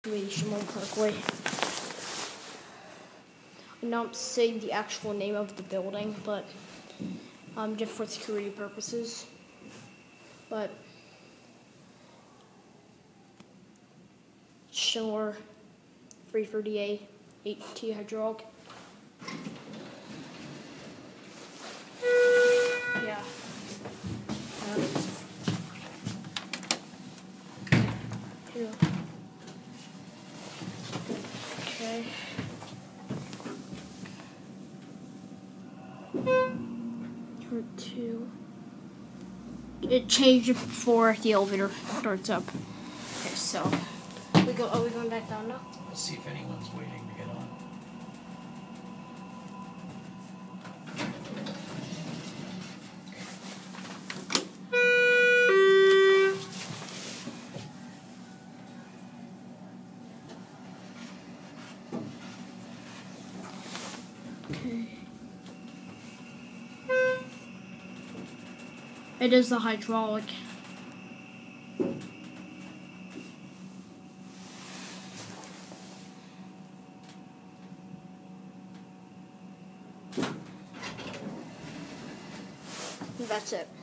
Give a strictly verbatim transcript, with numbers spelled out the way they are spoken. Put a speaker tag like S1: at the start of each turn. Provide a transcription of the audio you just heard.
S1: the Shimon Parkway. I'm not saying the actual name of the building, but um, just for security purposes. But Schindler three thirty-eight eight T hydraulic. Yeah. Um, yeah. Okay. Number two. It changed it before the elevator starts up. Okay, so we go. Are we going back down now?
S2: Let's see if anyone's waiting to get on.
S1: Okay. It is the hydraulic. That's it.